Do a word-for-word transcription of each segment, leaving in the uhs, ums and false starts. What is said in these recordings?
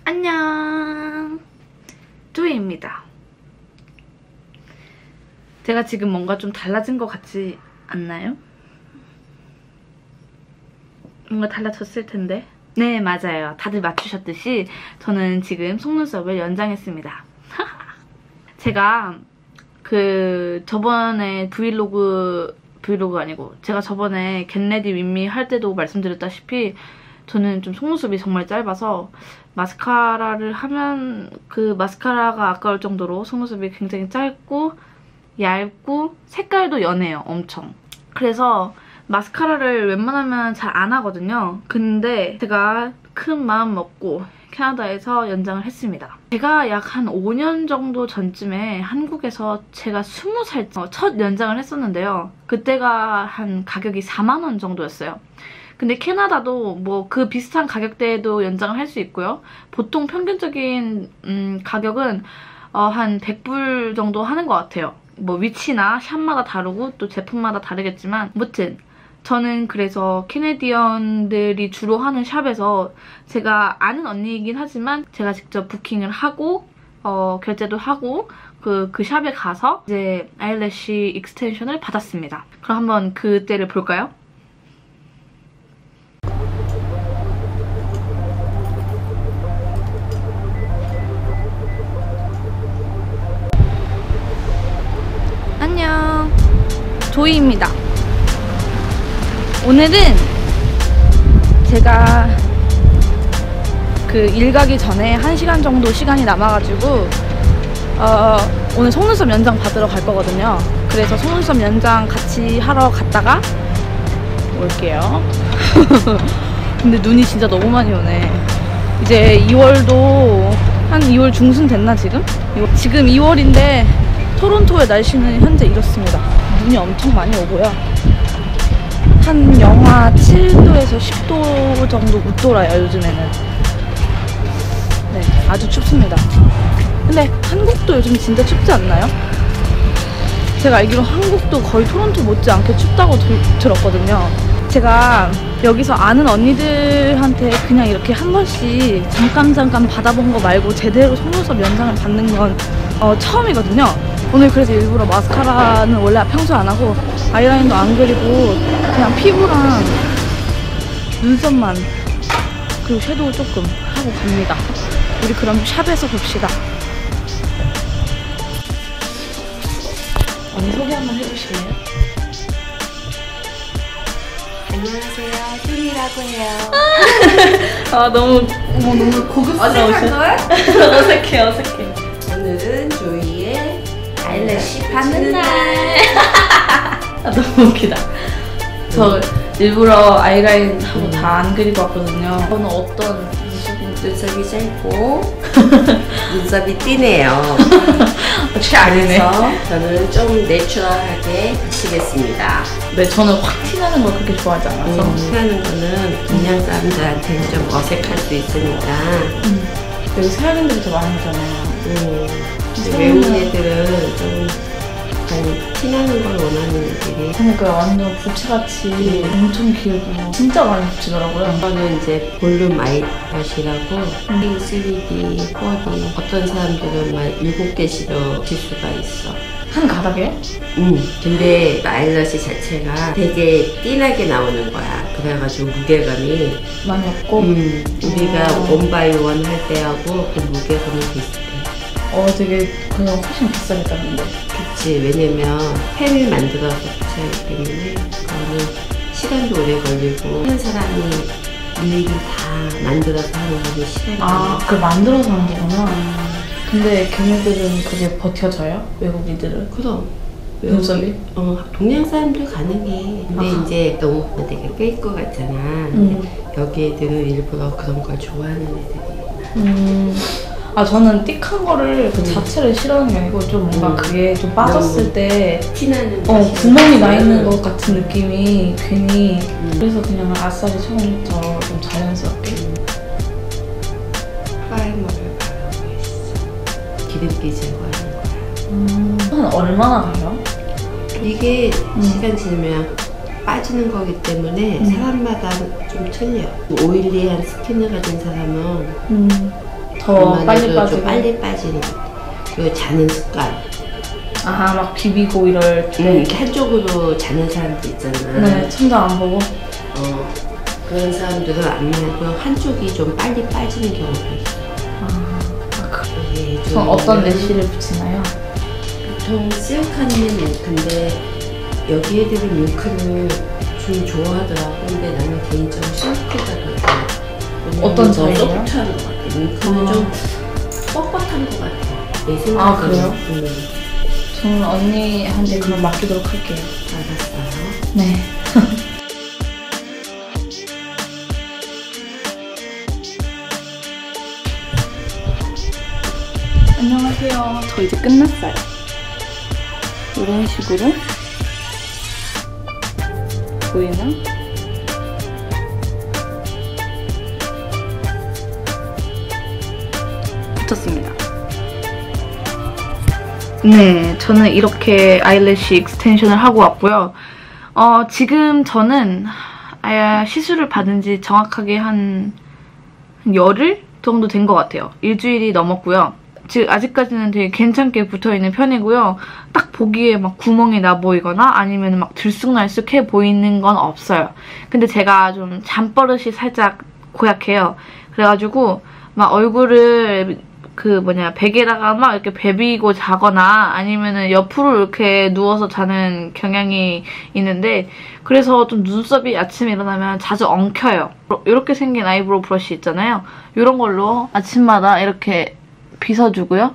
안녕, 조이입니다. 제가 지금 뭔가 좀 달라진 것 같지 않나요? 뭔가 달라졌을 텐데. 네, 맞아요. 다들 맞추셨듯이 저는 지금 속눈썹을 연장했습니다. 제가 그 저번에 브이로그 브이로그 아니고 제가 저번에 겟레디 윈미 할 때도 말씀드렸다시피 저는 좀 속눈썹이 정말 짧아서 마스카라를 하면 그 마스카라가 아까울 정도로 속눈썹이 굉장히 짧고 얇고 색깔도 연해요, 엄청. 그래서 마스카라를 웬만하면 잘 안 하거든요. 근데 제가 큰 마음 먹고 캐나다에서 연장을 했습니다. 제가 약 한 오 년 정도 전쯤에 한국에서 제가 스무 살 첫 연장을 했었는데요. 그때가 한 가격이 사만 원 정도였어요. 근데 캐나다도 뭐 그 비슷한 가격대에도 연장을 할 수 있고요. 보통 평균적인 음, 가격은 어, 한 백 불 정도 하는 것 같아요. 뭐 위치나 샵마다 다르고 또 제품마다 다르겠지만 아무튼 저는 그래서 캐네디언들이 주로 하는 샵에서 제가 아는 언니이긴 하지만 제가 직접 부킹을 하고 어, 결제도 하고 그, 그 샵에 가서 이제 아이래쉬 익스텐션을 받았습니다. 그럼 한번 그때를 볼까요? 안녕, 조이입니다. 오늘은 제가 그 일 가기 전에 한 시간 정도 시간이 남아가지고 어, 오늘 속눈썹 연장 받으러 갈 거거든요. 그래서 속눈썹 연장 같이 하러 갔다가 올게요. 근데 눈이 진짜 너무 많이 오네. 이제 이월도 한 이월 중순 됐나 지금? 지금 이월인데 토론토의 날씨는 현재 이렇습니다. 눈이 엄청 많이 오고요. 한 영하 칠 도에서 십 도 정도 웃돌아요, 요즘에는. 네, 아주 춥습니다. 근데 한국도 요즘 진짜 춥지 않나요? 제가 알기로 한국도 거의 토론토 못지않게 춥다고 들, 들었거든요. 제가 여기서 아는 언니들한테 그냥 이렇게 한 번씩 잠깐 잠깐 받아본 거 말고 제대로 속눈썹 연장을 받는 건 어, 처음이거든요. 오늘 그래서 일부러 마스카라는 원래 평소에 안 하고 아이라인도 안 그리고 그냥 피부랑 눈썹만 그리고 섀도우 조금 하고 갑니다. 우리 그럼 샵에서 봅시다. 언니 소개 한번 해주실래요? 안녕하세요, 쭌이라고 해요. 아 너무 어머, 너무 고급스러우셔. 어색할걸? 어색해 어색해. 오늘은 조이의 아이래쉬 받는 날. 아, 너무 웃기다. 저 일부러 아이라인 하고 다 안 그리고 왔거든요. 저는 어떤 눈썹이 짧고 눈썹이 띠네요. 최악이네. 그래서 저는 좀 내추럴하게 하시겠습니다. 네, 저는 확 티나는 걸 그렇게 좋아하지 않아서. 음, 티나는 거는 동양 사람들한테는 좀 어색할 수 있으니까. 음. 여기 서양인들이 더 많이 오잖아요. 음. 근데 외국 애들은 좀 약간 티나는 걸 원하는 애들이. 그러니까 완전 부채같이 음. 엄청 길고 진짜 많이 붙이더라고요. 이거는 이제 볼륨 아이라시라고 음. 쓰리 디, 사 디 어떤 사람들은 막 일곱 개씩도 질 수가 있어. 한 가닥에? 응. 근데 아이라시 자체가 되게 진하게 나오는 거야. 그래가지고 무게감이 많이 없고. 음, 우리가 원바이 원 할 때하고 그 무게감이 비슷해. 어, 되게 그냥 훨씬 비싸겠다는데. 그치. 왜냐면 펜을 만들어서 붙여야 하기 때문에 그거는 시간도 오래 걸리고 한 사람이 일일이 다 만들어서 하는 거는 시간이 아, 그걸 만들어서 하는 거구나. 근데 걔네들은 그게 버텨져요? 외국인들은? 그럼. 눈썹이? 어, 동양 사람들 가능해. 근데 아. 이제 너무 되게 깰 것 같잖아. 음. 여기 애들은 일부러 그런 걸 좋아하는 애들이. 음. 아, 저는 띡한 거를 그 음. 자체를 싫어하는 게 아니고 좀 뭔가 음. 그게 좀 빠졌을 때 티나는 어, 맛이 구멍이 나 나지. 있는 것 같은 느낌이 괜히 음. 그래서 그냥 아싸리 처음부터 좀 자연스럽게 음. 파이머를 바르고 있어. 기름기 제거하는 거야. 음. 한 얼마나 가요? 이게 음. 시간 지나면 빠지는 거기 때문에 음. 사람마다 좀 틀려. 오일리한 스킨을 가진 사람은 음. 더 빨리 빠지고 좀 빨리 빠지는 것 같아요. 그리고 자는 습관. 아하, 막 비비고 이럴 때. 응, 이렇게 한쪽으로 자는 사람들 있잖아. 네, 천장 안 보고. 어, 그런 사람들은 안 말고 한쪽이 좀 빨리 빠지는 경우가 있어요. 아, 아 그... 네, 그럼 어떤 내시를 붙이나요? 보통 시어카니는 밀크인데 여기에 들은 밀크를 좀 좋아하더라고. 근데 나는 개인적으로 실크가 더 좋아. 어떤 차이예요? 소프트한 것 같아. 밀크는 아. 좀 뻣뻣한 것 같아. 내 생각에는. 아, 그래요? 응. 저는 언니한테 그럼 맡기도록 할게요. 알았어요. 네. 안녕하세요. 저 이제 끝났어요. 이런 식으로 보이나? 붙였습니다. 네, 저는 이렇게 아이래쉬 익스텐션을 하고 왔고요. 어, 지금 저는 아, 시술을 받은 지 정확하게 한, 한 열흘 정도 된 것 같아요. 일주일이 넘었고요. 즉 아직까지는 되게 괜찮게 붙어있는 편이고요. 딱 보기에 막 구멍이 나 보이거나 아니면 막 들쑥날쑥해 보이는 건 없어요. 근데 제가 좀 잠버릇이 살짝 고약해요. 그래가지고 막 얼굴을 그 뭐냐 베개에다가 막 이렇게 베비고 자거나 아니면은 옆으로 이렇게 누워서 자는 경향이 있는데 그래서 좀 눈썹이 아침에 일어나면 자주 엉켜요. 이렇게 생긴 아이브로우 브러쉬 있잖아요. 이런 걸로 아침마다 이렇게 빗어주고요.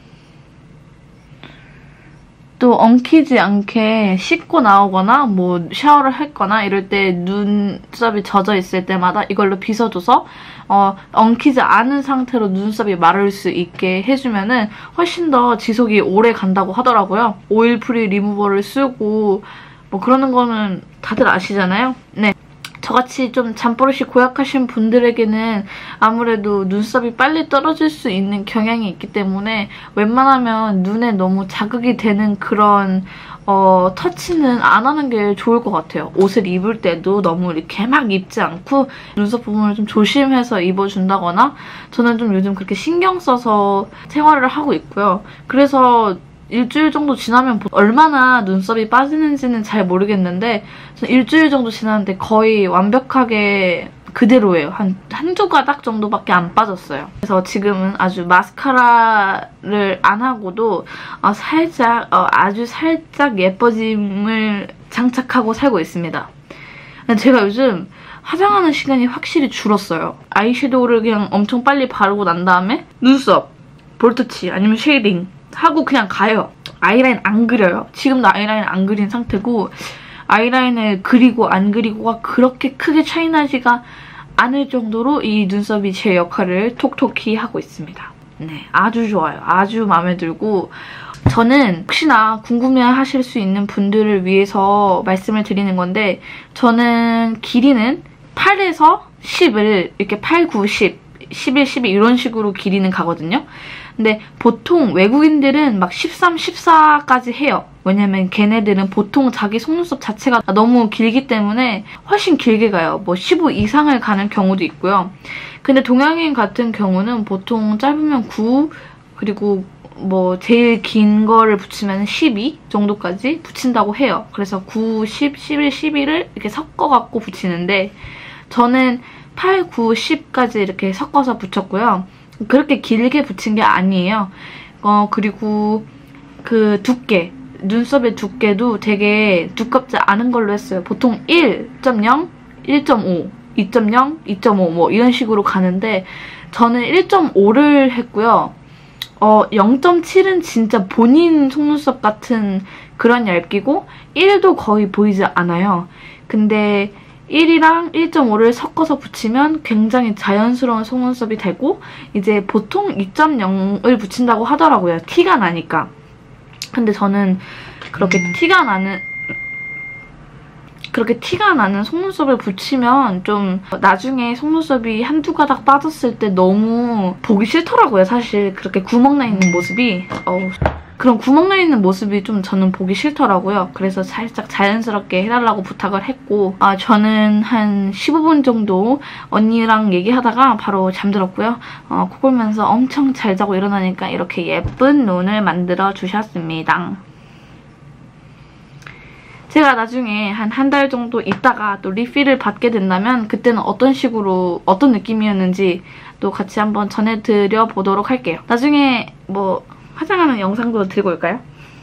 또 엉키지 않게 씻고 나오거나 뭐 샤워를 했거나 이럴 때 눈썹이 젖어 있을 때마다 이걸로 빗어줘서 어, 엉키지 않은 상태로 눈썹이 마를 수 있게 해주면은 훨씬 더 지속이 오래 간다고 하더라고요. 오일 프리 리무버를 쓰고 뭐 그러는 거는 다들 아시잖아요. 네. 저같이 좀 잠버릇이 고약하신 분들에게는 아무래도 눈썹이 빨리 떨어질 수 있는 경향이 있기 때문에 웬만하면 눈에 너무 자극이 되는 그런 어, 터치는 안 하는 게 좋을 것 같아요. 옷을 입을 때도 너무 이렇게 막 입지 않고 눈썹 부분을 좀 조심해서 입어준다거나 저는 좀 요즘 그렇게 신경 써서 생활을 하고 있고요. 그래서 일주일 정도 지나면 얼마나 눈썹이 빠지는지는 잘 모르겠는데 일주일 정도 지났는데 거의 완벽하게 그대로예요. 한, 한두 가닥 정도밖에 안 빠졌어요. 그래서 지금은 아주 마스카라를 안 하고도 어, 살짝, 어, 아주 살짝 예뻐짐을 장착하고 살고 있습니다. 제가 요즘 화장하는 시간이 확실히 줄었어요. 아이섀도우를 그냥 엄청 빨리 바르고 난 다음에 눈썹, 볼터치 아니면 쉐이딩 하고 그냥 가요. 아이라인 안 그려요. 지금도 아이라인 안 그린 상태고 아이라인을 그리고 안 그리고가 그렇게 크게 차이 나지가 않을 정도로 이 눈썹이 제 역할을 톡톡히 하고 있습니다. 네, 아주 좋아요. 아주 마음에 들고 저는 혹시나 궁금해하실 수 있는 분들을 위해서 말씀을 드리는 건데 저는 길이는 팔에서 십을 이렇게 팔, 구, 십, 십일, 십이 이런 식으로 길이는 가거든요. 근데 보통 외국인들은 막 십삼, 십사까지 해요. 왜냐면 걔네들은 보통 자기 속눈썹 자체가 너무 길기 때문에 훨씬 길게 가요. 뭐 십오 이상을 가는 경우도 있고요. 근데 동양인 같은 경우는 보통 짧으면 구, 그리고 뭐 제일 긴 거를 붙이면 십이 정도까지 붙인다고 해요. 그래서 구, 십, 십일, 십이를 이렇게 섞어갖고 붙이는데 저는 팔, 구, 십까지 이렇게 섞어서 붙였고요. 그렇게 길게 붙인 게 아니에요. 어, 그리고 그 두께, 눈썹의 두께도 되게 두껍지 않은 걸로 했어요. 보통 일 점 영, 일 점 오, 이 점 영, 이 점 오 뭐 이런 식으로 가는데 저는 일 점 오를 했고요. 어, 영 점 칠은 진짜 본인 속눈썹 같은 그런 얇기고 일도 거의 보이지 않아요. 근데 일이랑 일 점 오를 섞어서 붙이면 굉장히 자연스러운 속눈썹이 되고 이제 보통 이 점 영을 붙인다고 하더라고요. 티가 나니까. 근데 저는 그렇게 음. 티가 나는 그렇게 티가 나는 속눈썹을 붙이면 좀 나중에 속눈썹이 한두 가닥 빠졌을 때 너무 보기 싫더라고요. 사실 그렇게 구멍 나 있는 모습이. 어우. 그런 구멍 나 있는 모습이 좀 저는 보기 싫더라고요. 그래서 살짝 자연스럽게 해달라고 부탁을 했고 아, 저는 한 십오 분 정도 언니랑 얘기하다가 바로 잠들었고요. 어, 코 골면서 엄청 잘 자고 일어나니까 이렇게 예쁜 눈을 만들어 주셨습니다. 제가 나중에 한 한 달 정도 있다가 또 리필을 받게 된다면 그때는 어떤 식으로 어떤 느낌이었는지 또 같이 한번 전해드려 보도록 할게요. 나중에 뭐 화장하는 영상도 들고 올까요?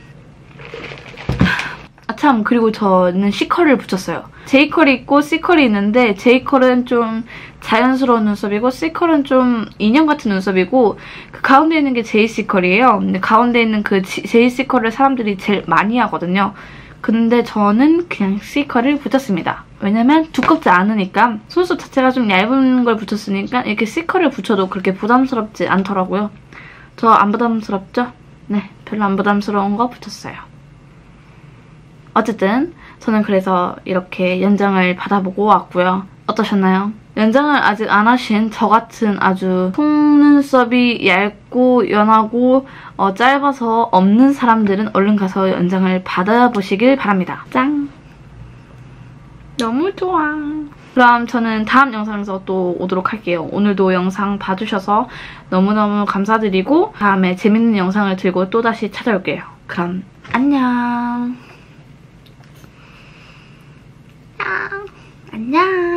아 참, 그리고 저는 C컬을 붙였어요. J컬이 있고 C컬이 있는데 J컬은 좀 자연스러운 눈썹이고 C컬은 좀 인형 같은 눈썹이고 그 가운데 있는 게 제이씨컬이에요. 근데 가운데 있는 그 제이씨컬을 사람들이 제일 많이 하거든요. 근데 저는 그냥 C컬을 붙였습니다. 왜냐면 두껍지 않으니까 손수 자체가 좀 얇은 걸 붙였으니까 이렇게 C컬을 붙여도 그렇게 부담스럽지 않더라고요. 저 안 부담스럽죠? 네, 별로 안 부담스러운 거 붙였어요. 어쨌든 저는 그래서 이렇게 연장을 받아보고 왔고요. 어떠셨나요? 연장을 아직 안 하신 저 같은 아주 속눈썹이 얇고 연하고 어, 짧아서 없는 사람들은 얼른 가서 연장을 받아보시길 바랍니다. 짱! 너무 좋아. 그럼 저는 다음 영상에서 또 오도록 할게요. 오늘도 영상 봐주셔서 너무너무 감사드리고 다음에 재밌는 영상을 들고 또다시 찾아올게요. 그럼 안녕. 안녕.